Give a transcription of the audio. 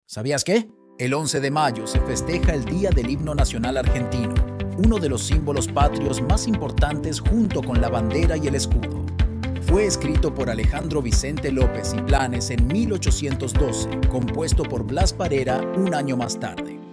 ¿Sabías qué? El 11 de mayo se festeja el Día del Himno Nacional Argentino, uno de los símbolos patrios más importantes junto con la bandera y el escudo. Fue escrito por Alejandro Vicente López y Planes en 1812, compuesto por Blas Parera un año más tarde.